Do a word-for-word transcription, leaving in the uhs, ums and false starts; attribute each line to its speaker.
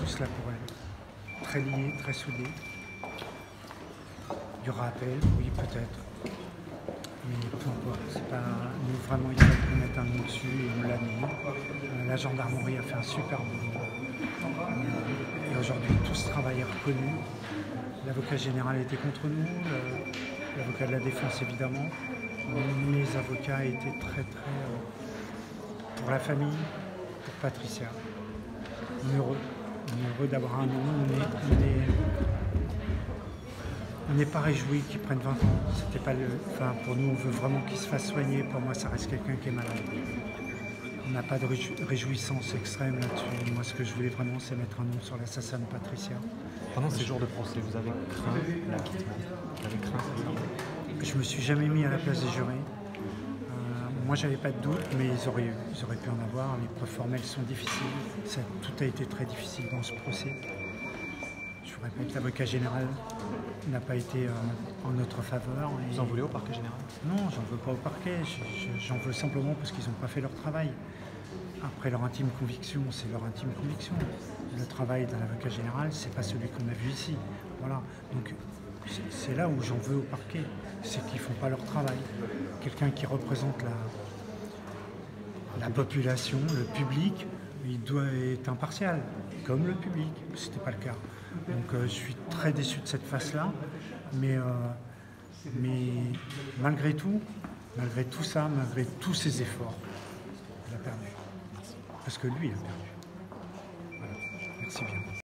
Speaker 1: tous là pour elle. Très liés, très soudés. Il y aura appel, oui, peut-être. Mais peu importe, c'est pas... Nous, vraiment, il fallait qu'on mette un nom dessus et on l'a mis. Euh, la gendarmerie a fait un super boulot. Euh, et aujourd'hui, tout ce travail est reconnu. L'avocat général était contre nous, l'avocat de la défense évidemment. Mes avocats étaient très très euh, pour la famille, pour Patricia. On est heureux, on est heureux d'avoir un nom, on est, on est, on n'est pas réjouis qu'ils prennent vingt ans. C'était pas le, enfin, pour nous, on veut vraiment qu'ils se fassent soigner. Pour moi, ça reste quelqu'un qui est malade. On n'a pas de réjouissance extrême là-dessus. Moi, ce que je voulais vraiment, c'est mettre un nom sur l'assassin de Patricia.
Speaker 2: Pendant ces jours de procès, vous avez craint l'acquittement? Vous avez craint ça?
Speaker 1: Je me suis jamais mis à la place des jurés. Euh, moi, j'avais pas de doute, mais ils auraient, ils auraient pu en avoir. Les preuves formelles sont difficiles. Ça, tout a été très difficile dans ce procès. Je vous répète, l'avocat général n'a pas été euh, en notre faveur.
Speaker 2: Et... Vous en voulez au parquet général?
Speaker 1: Non, j'en veux pas au parquet. J'en veux simplement parce qu'ils n'ont pas fait leur travail. Après leur intime conviction, c'est leur intime conviction. Le travail d'un avocat général, c'est pas celui qu'on a vu ici. Voilà. Donc c'est là où j'en veux au parquet, c'est qu'ils font pas leur travail. Quelqu'un qui représente la, la population, le public, il doit être impartial, comme le public. C'était pas le cas. Donc euh, je suis très déçu de cette face-là, mais, euh, mais malgré tout, malgré tout ça, malgré tous ses efforts, il a perdu. Parce que lui, il a perdu. Voilà. Merci bien.